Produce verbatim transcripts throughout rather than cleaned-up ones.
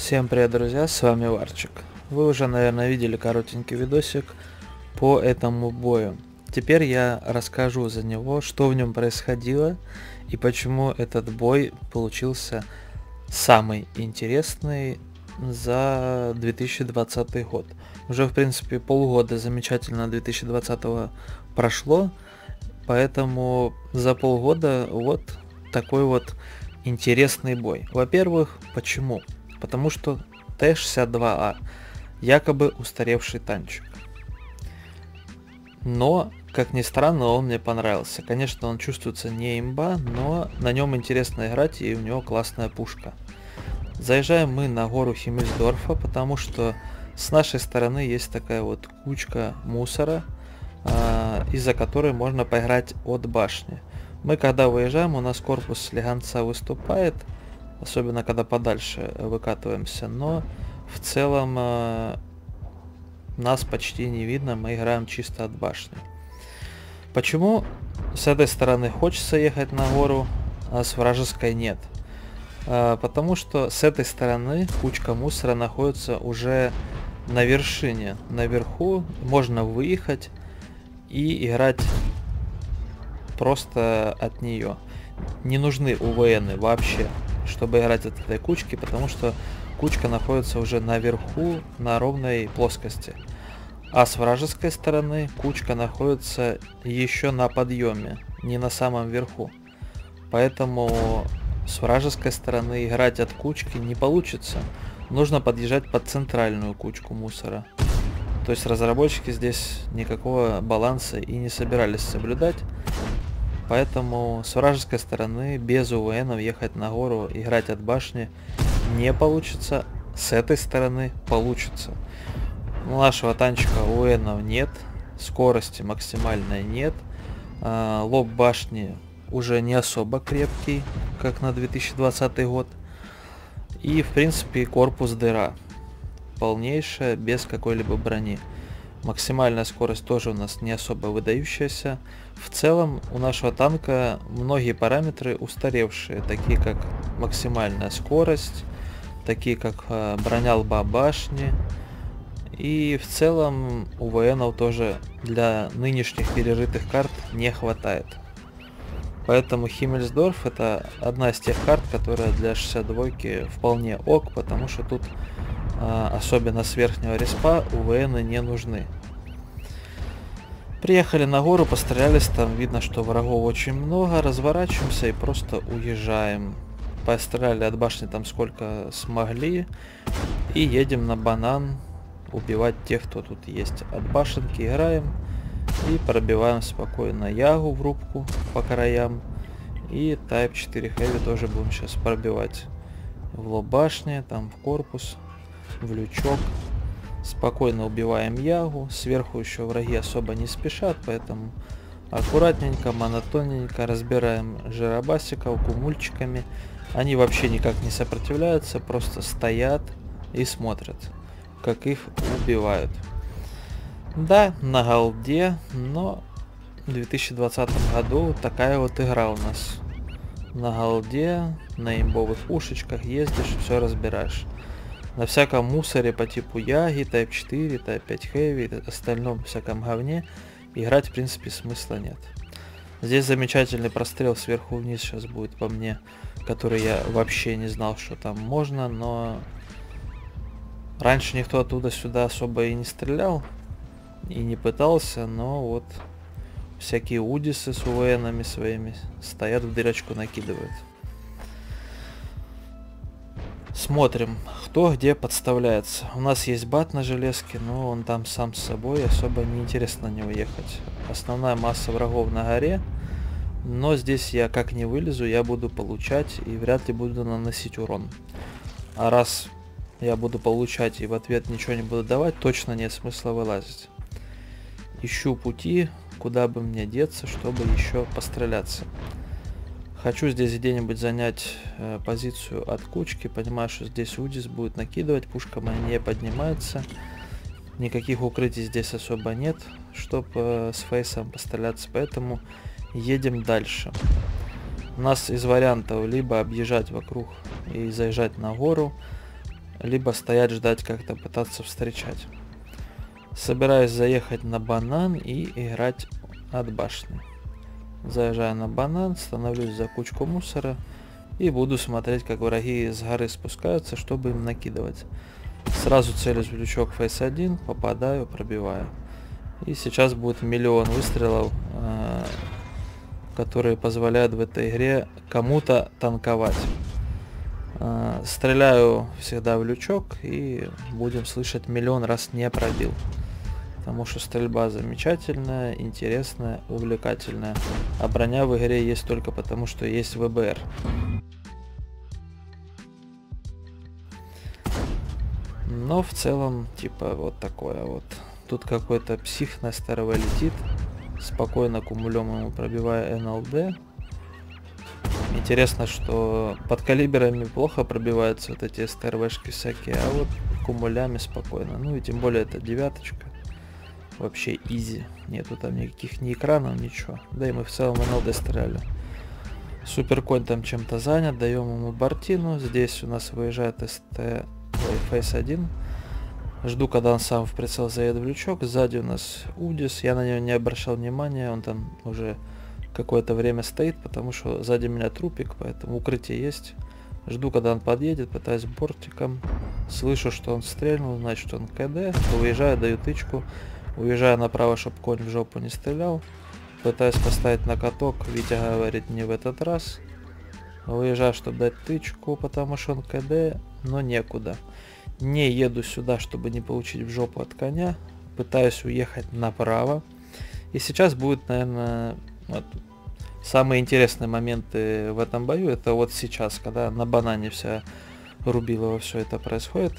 Всем привет, друзья, с вами Варчик. Вы уже, наверное, видели коротенький видосик по этому бою. Теперь я расскажу за него, что в нем происходило и почему этот бой получился самый интересный за две тысячи двадцатый год. Уже, в принципе, полгода замечательно две тысячи двадцатого прошло, поэтому за полгода вот такой вот интересный бой. Во-первых, почему? Потому что Т шестьдесят два А якобы устаревший танчик. Но, как ни странно, он мне понравился. Конечно, он чувствуется не имба, но на нем интересно играть, и у него классная пушка. Заезжаем мы на гору Химмельсдорфа, потому что с нашей стороны есть такая вот кучка мусора, э, из-за которой можно поиграть от башни. Мы когда выезжаем, у нас корпус слегонца выступает, особенно когда подальше выкатываемся, но в целом э, нас почти не видно, мы играем чисто от башни. Почему с этой стороны хочется ехать на гору, а с вражеской нет? Э, потому что с этой стороны кучка мусора находится уже на вершине, наверху, можно выехать и играть просто от нее. Не нужны УВНы вообще, чтобы играть от этой кучки, потому что кучка находится уже наверху на ровной плоскости. А с вражеской стороны кучка находится еще на подъеме, не на самом верху. Поэтому с вражеской стороны играть от кучки не получится. Нужно подъезжать под центральную кучку мусора. То есть разработчики здесь никакого баланса и не собирались соблюдать. Поэтому с вражеской стороны без УВНов ехать на гору, играть от башни не получится. С этой стороны получится. У нашего танчика УВНов нет, скорости максимальной нет, а, лоб башни уже не особо крепкий, как на две тысячи двадцатый год. И в принципе корпус дыра, полнейшая, без какой-либо брони. Максимальная скорость тоже у нас не особо выдающаяся. В целом у нашего танка многие параметры устаревшие, такие как максимальная скорость, такие как э, броня лба башни. И в целом УВНов тоже для нынешних перерытых карт не хватает. Поэтому Химмельсдорф это одна из тех карт, которая для шестьдесят двойки вполне ок, потому что тут особенно с верхнего респа УВНы не нужны. Приехали на гору, пострелялись, там видно, что врагов очень много, разворачиваемся и просто уезжаем. Постреляли от башни там сколько смогли и едем на банан убивать тех, кто тут есть. От башенки играем и пробиваем спокойно ягу в рубку по краям, и Type четыре Heavy тоже будем сейчас пробивать в лоб башни, там в корпус, в лючок. Спокойно убиваем ягу, сверху еще враги особо не спешат, поэтому аккуратненько, монотонненько разбираем жиробасиков кумульчиками. Они вообще никак не сопротивляются, просто стоят и смотрят, как их убивают. Да, на голде, но в две тысячи двадцатом году такая вот игра у нас. На голде, на имбовых пушечках ездишь, все разбираешь. На всяком мусоре по типу яги, Type четыре, Type пять Heavy, остальном всяком говне играть в принципе смысла нет. Здесь замечательный прострел сверху вниз сейчас будет по мне, который я вообще не знал, что там можно, но раньше никто оттуда сюда особо и не стрелял, и не пытался, но вот всякие удисы с УВНами своими стоят в дырочку, накидывают. Смотрим, кто где подставляется. У нас есть бат на железке, но он там сам с собой, особо не интересно на него ехать. Основная масса врагов на горе, но здесь я как не вылезу, я буду получать и вряд ли буду наносить урон. А раз я буду получать и в ответ ничего не буду давать, точно нет смысла вылазить. Ищу пути, куда бы мне деться, чтобы еще постреляться. Хочу здесь где-нибудь занять э, позицию от кучки. Понимаю, что здесь удис будет накидывать, пушка моя не поднимается. Никаких укрытий здесь особо нет, чтобы э, с фейсом постреляться, поэтому едем дальше. У нас из вариантов либо объезжать вокруг и заезжать на гору, либо стоять ждать, как-то пытаться встречать. Собираюсь заехать на банан и играть от башни. Заезжаю на банан, становлюсь за кучку мусора и буду смотреть, как враги с горы спускаются, чтобы им накидывать. Сразу целюсь в лючок фейс один, попадаю, пробиваю. И сейчас будет миллион выстрелов, э, которые позволяют в этой игре кому-то танковать. Э, стреляю всегда в лючок и будем слышать миллион раз не пробил. Потому что стрельба замечательная, интересная, увлекательная. А броня в игре есть только потому, что есть вэ бэ эр. Но в целом, типа, вот такое вот. Тут какой-то псих на старого летит. Спокойно кумулем ему пробивая эн эл дэ. Интересно, что под калибрами плохо пробиваются вот эти эс тэ эр вэ-шки всякие, а вот кумулями спокойно. Ну и тем более это девяточка. Вообще изи. Нету там никаких ни экранов, ничего. Да и мы в целом эн эл дэ стреляли. Суперконь там чем-то занят. Даем ему бортину. Здесь у нас выезжает эс тэ фейс один. Жду, когда он сам в прицел заедет в лючок. Сзади у нас Удис. Я на него не обращал внимания. Он там уже какое-то время стоит, потому что сзади меня трупик, поэтому укрытие есть. Жду, когда он подъедет, пытаюсь бортиком. Слышу, что он стрельнул, значит, он ка дэ. Выезжаю, даю тычку. Уезжаю направо, чтобы конь в жопу не стрелял. Пытаюсь поставить на каток. Витя говорит, не в этот раз. Выезжаю, чтобы дать тычку, потому что он ка дэ, но некуда. Не еду сюда, чтобы не получить в жопу от коня. Пытаюсь уехать направо. И сейчас будет, наверное, вот, самые интересные моменты в этом бою. Это вот сейчас, когда на банане вся Рубилова все это происходит.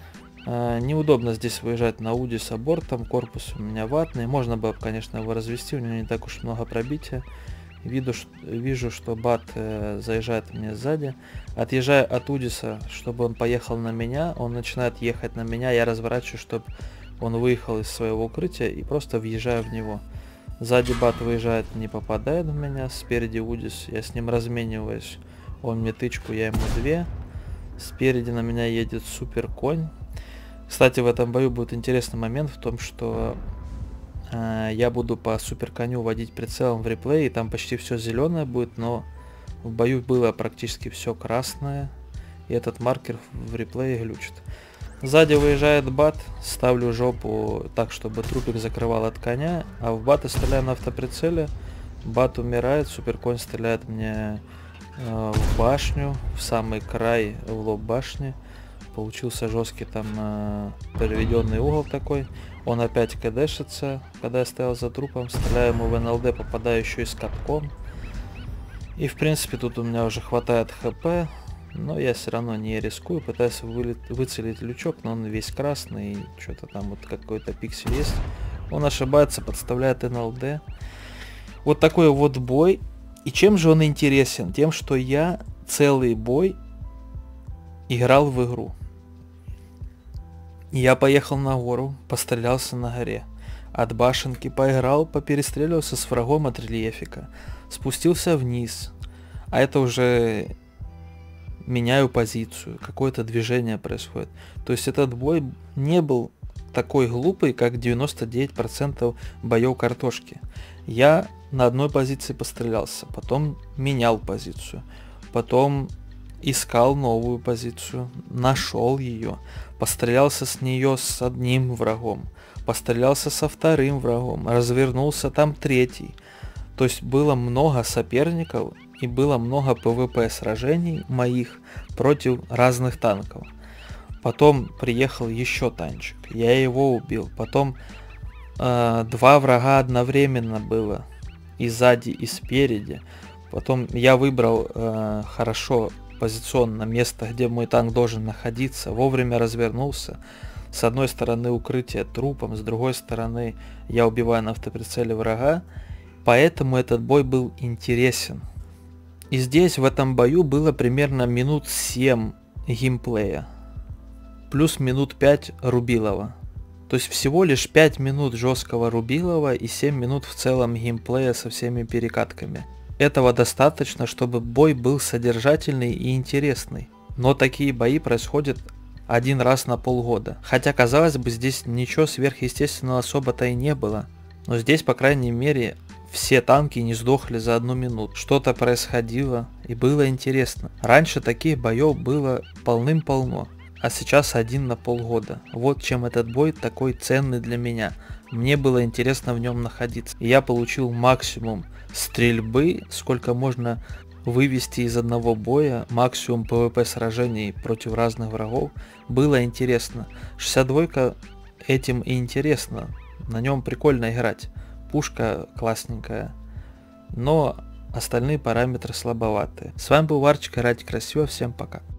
А, неудобно здесь выезжать на Удиса бортом. Корпус у меня ватный. Можно было, конечно, его развести. У него не так уж много пробития. Виду, ш... Вижу, что бат э, заезжает мне сзади. Отъезжаю от Удиса, чтобы он поехал на меня. Он начинает ехать на меня. Я разворачиваю, чтобы он выехал из своего укрытия и просто въезжаю в него. Сзади бат выезжает, не попадает в меня. Спереди Удис. Я с ним размениваюсь. Он мне тычку, я ему две. Спереди на меня едет супер конь. Кстати, в этом бою будет интересный момент в том, что э, я буду по супер коню водить прицелом в реплей, и там почти все зеленое будет, но в бою было практически все красное, и этот маркер в реплее глючит. Сзади выезжает бат, ставлю жопу так, чтобы трупик закрывал от коня, а в бата стреляю на автоприцеле, бат умирает, супер конь стреляет мне э, в башню, в самый край, в лоб башни. Получился жесткий там э, переведенный угол такой. Он опять кдэшится, когда я стоял за трупом. Стреляю ему в эн эл дэ, попадаю еще и с катком. И в принципе тут у меня уже хватает хп. Но я все равно не рискую. Пытаюсь вылет, выцелить лючок, но он весь красный. Что-то там вот какой-то пиксель есть. Он ошибается, подставляет эн эл дэ. Вот такой вот бой. И чем же он интересен? Тем, что я целый бой играл в игру. Я поехал на гору, пострелялся на горе. От башенки поиграл, поперестреливался с врагом от рельефика. Спустился вниз. А это уже меняю позицию. Какое-то движение происходит. То есть этот бой не был такой глупый, как девяносто девять процентов боев картошки. Я на одной позиции пострелялся. Потом менял позицию. Потом искал новую позицию. Нашел ее. Пострелялся с нее с одним врагом, пострелялся со вторым врагом, развернулся там третий. То есть было много соперников и было много пэ вэ пэ сражений моих против разных танков. Потом приехал еще танчик, я его убил. Потом э, два врага одновременно было, и сзади, и спереди. Потом я выбрал э, хорошо позиционно место, где мой танк должен находиться, вовремя развернулся. С одной стороны укрытие трупом, с другой стороны я убиваю на автоприцеле врага. Поэтому этот бой был интересен. И здесь в этом бою было примерно минут семь геймплея. Плюс минут пять Рубилова. То есть всего лишь пять минут жесткого Рубилова и семь минут в целом геймплея со всеми перекатками. Этого достаточно, чтобы бой был содержательный и интересный. Но такие бои происходят один раз на полгода. Хотя, казалось бы, здесь ничего сверхъестественного особо-то и не было. Но здесь, по крайней мере, все танки не сдохли за одну минуту. Что-то происходило и было интересно. Раньше таких боев было полным-полно, а сейчас один на полгода. Вот чем этот бой такой ценный для меня. Мне было интересно в нем находиться. И я получил максимум стрельбы, сколько можно вывести из одного боя, максимум пэ вэ пэ сражений против разных врагов. Было интересно. шестьдесят два этим и интересно. На нем прикольно играть. Пушка классненькая, но остальные параметры слабоватые. С вами был Варчик, играйте красиво, всем пока.